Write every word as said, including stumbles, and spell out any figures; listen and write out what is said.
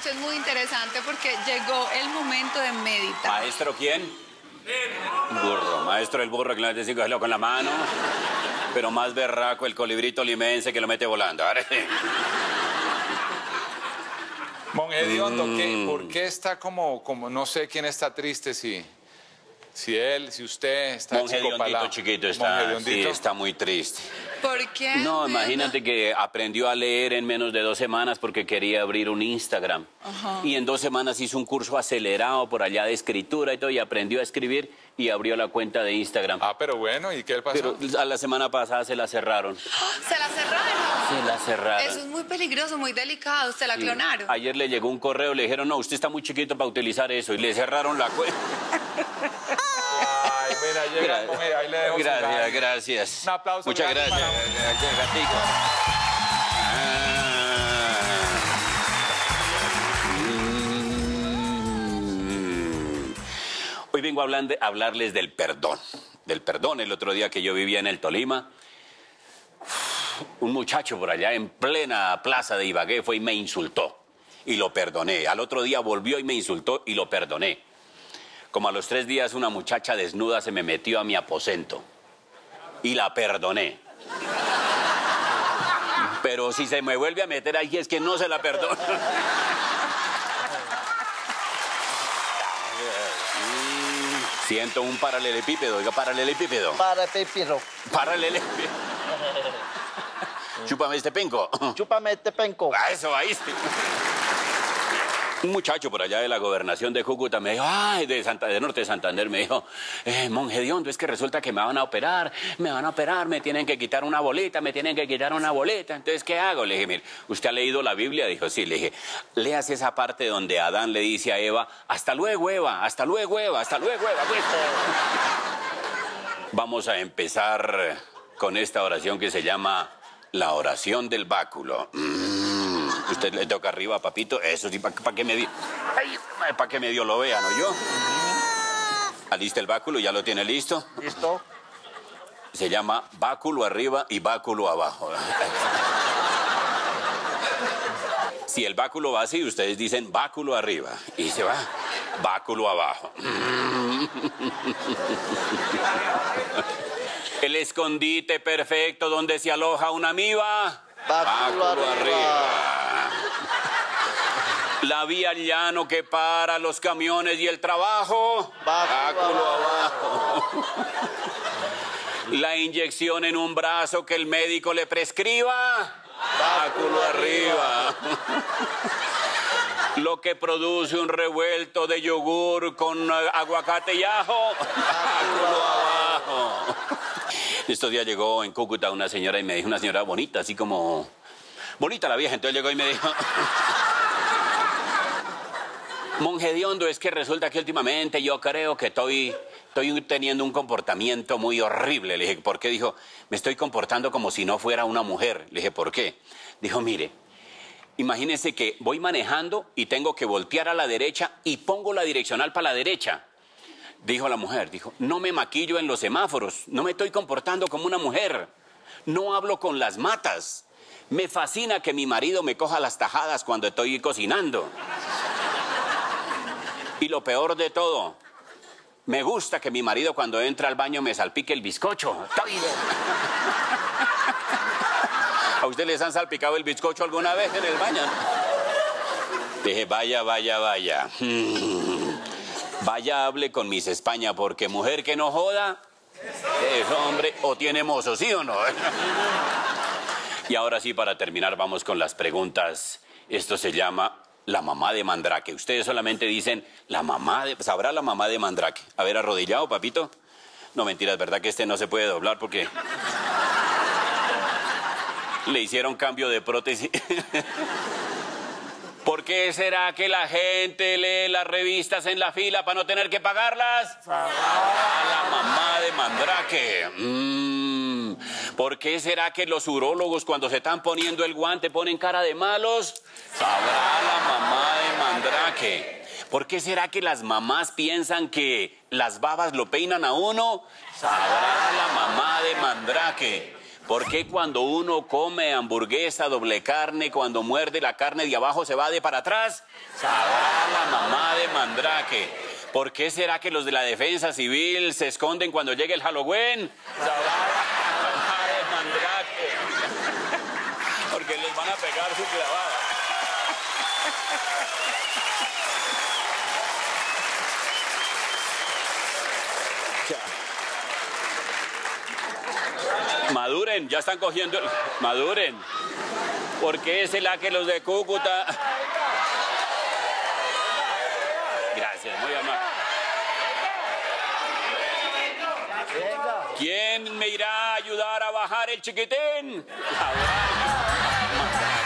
esto es muy interesante porque llegó el momento de meditar. ¿Maestro quién? Burro. Maestro el burro que le mete cinco kilos con la mano. Pero más berraco el colibrito limense que lo mete volando. Monje Hediondo, Mm. ¿qué, ¿por qué está como, como, no sé quién está triste, si, si él, si usted está Monje chico Hediondito palao? chiquito Monje está, sí, Hediondito. está muy triste. ¿Por qué? No, imagínate que aprendió a leer en menos de dos semanas porque quería abrir un Instagram. Ajá. Y en dos semanas hizo un curso acelerado por allá de escritura y todo, y aprendió a escribir y abrió la cuenta de Instagram. Ah, pero bueno, ¿y qué le pasó? Pero a la semana pasada se la cerraron. ¿Se la cerraron? Se la cerraron. Eso es muy peligroso, muy delicado. ¿Se la Sí. clonaron? Ayer le llegó un correo, le dijeron, no, usted está muy chiquito para utilizar eso, y le cerraron la cuenta. Ay, mira, llega el monje, ahí le dejo su Gracias, like. gracias. Un aplauso Muchas grande gracias. para- Gracias, gatico. Mm. Hoy vengo a hablar de- a hablarles del perdón. Del perdón. El otro día que yo vivía en el Tolima, un muchacho por allá en plena plaza de Ibagué fue y me insultó. Y lo perdoné. Al otro día volvió y me insultó y lo perdoné. Como a los tres días una muchacha desnuda se me metió a mi aposento. Y la perdoné. Pero si se me vuelve a meter ahí es que no se la perdono. Siento un paralelepípedo, oiga, paralelepípedo. Para Pepiro. Paralelepípedo. Chúpame este penco. Chúpame este penco. A eso, ahí sí. Un muchacho por allá de la gobernación de Cúcuta me dijo, ay, de, Santa, de Norte de Santander, me dijo, eh, monje Hediondo, es que resulta que me van a operar, me van a operar, me tienen que quitar una boleta, me tienen que quitar una boleta, entonces, ¿qué hago? Le dije, mire, ¿usted ha leído la Biblia? Dijo, sí, le dije, léase esa parte donde Adán le dice a Eva, hasta luego, Eva, hasta luego, Eva, hasta luego, Eva, pues. Vamos a empezar con esta oración que se llama la oración del báculo. Mm. Usted le toca arriba, papito. Eso sí, para pa que medio... Para que medio lo vean, ¿no yo? ¿Alista el báculo? ¿Ya lo tiene listo? ¿Listo? Se llama báculo arriba y báculo abajo. Si el báculo va así, ustedes dicen báculo arriba. Y se va báculo abajo. El escondite perfecto donde se aloja una amiba. Báculo arriba. La vía al llano que para los camiones y el trabajo. Báculo abajo. La inyección en un brazo que el médico le prescriba. Báculo arriba. Lo que produce un revuelto de yogur con aguacate y ajo. Báculo abajo. Estos días llegó en Cúcuta una señora y me dijo, una señora bonita, así como... Bonita la vieja, entonces llegó y me dijo... Monje Hediondo, es que resulta que últimamente yo creo que estoy, estoy teniendo un comportamiento muy horrible. Le dije, ¿por qué? Dijo, me estoy comportando como si no fuera una mujer. Le dije, ¿por qué? Dijo, mire, imagínese que voy manejando y tengo que voltear a la derecha y pongo la direccional para la derecha. Dijo la mujer, dijo, no me maquillo en los semáforos, no me estoy comportando como una mujer, no hablo con las matas. Me fascina que mi marido me coja las tajadas cuando estoy cocinando. Y lo peor de todo, me gusta que mi marido cuando entra al baño me salpique el bizcocho. ¿A usted les han salpicado el bizcocho alguna vez en el baño? Dije, vaya, vaya, vaya. Vaya, hable con Miss España, porque mujer que no joda es hombre o tiene mozo, ¿sí o no? Y ahora sí, para terminar, vamos con las preguntas. Esto se llama... La mamá de Mandrake. Ustedes solamente dicen la mamá de... ¿Sabrá la mamá de Mandrake? A ver, arrodillado, papito. No, mentiras, ¿verdad que este no se puede doblar porque... Le hicieron cambio de prótesis. ¿Por qué será que la gente lee las revistas en la fila para no tener que pagarlas? A la mamá de Mandrake. Mm. ¿Por qué será que los urólogos cuando se están poniendo el guante ponen cara de malos? Sabrá la mamá de Mandrake. ¿Por qué será que las mamás piensan que las babas lo peinan a uno? Sabrá la mamá de Mandrake. ¿Por qué cuando uno come hamburguesa, doble carne, cuando muerde la carne de abajo se va de para atrás? Sabrá la mamá de Mandrake. ¿Por qué será que los de la defensa civil se esconden cuando llegue el Halloween? Sabrá la mamá de Mandrake. Porque les van a pegar su clavada. Maduren, ya están cogiendo. Maduren. ¿Por qué será que los de Cúcuta? Gracias, muy amable. ¿Quién me irá a ayudar a bajar el chiquitín?